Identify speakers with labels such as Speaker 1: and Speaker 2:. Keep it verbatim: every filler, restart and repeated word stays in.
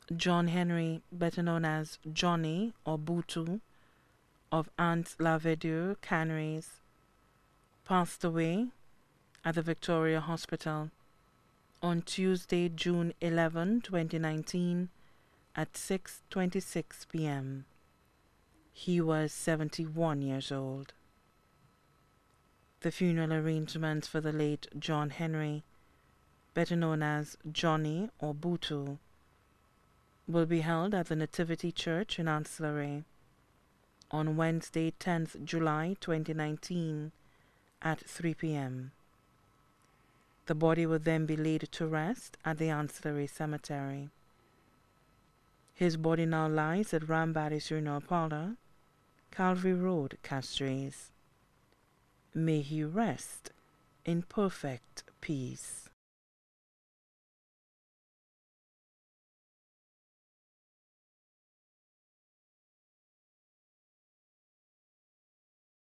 Speaker 1: John Henry, better known as Johnny or Bootu, of Anse-la-Verdure, Canaries, passed away at the Victoria Hospital on Tuesday, June eleventh, twenty nineteen, at six twenty-six p m He was seventy-one years old. The funeral arrangements for the late John Henry, better known as Johnny or Bootu, will be held at the Nativity Church in Anse-la-Reine on Wednesday, tenth July twenty nineteen, at three p m The body will then be laid to rest at the Anse-la-Reine Cemetery. His body now lies at Rambady's Funeral Parlour, Calvary Road, Castries. May he rest in perfect peace.